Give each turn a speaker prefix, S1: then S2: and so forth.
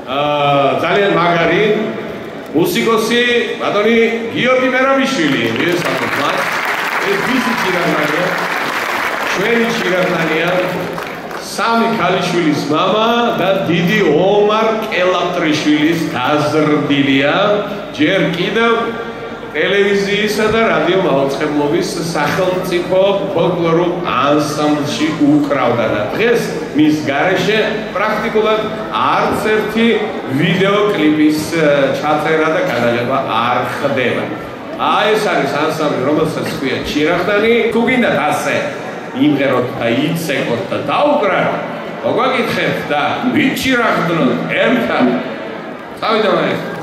S1: ძალიან მაგარი მუსიკოსი ბატონი გიორგი მერაბიშვილი. ეს ვისი ჩირაღდანია? ჩვენი ჩირაღდანია. სამი ქალიშვილის მამა და დიდი ომარ კელაპტრიშვილის გაზრდილია. ჯერ კიდევ ტელევიზიისა და რადიო მაუწყებლობის სახელმწიფო ფოლკლორულ ანსამბლში უკრავდა და დღეს მის გარეშე პრაქტიკულად არც ერთი ვიდეო კლიპის ჩაწერა და გადაღება არ ხდება. ეს არის ანსამბლი, რომელსაც ქვია ჩირაღდანი. თუ გინდათ ასე იმღეროთ და იცეკოთ და დაუკრავოთ, მოგვაკითხეთ და ვიცირაღდნოთ ერთად. წავიდა მაინც.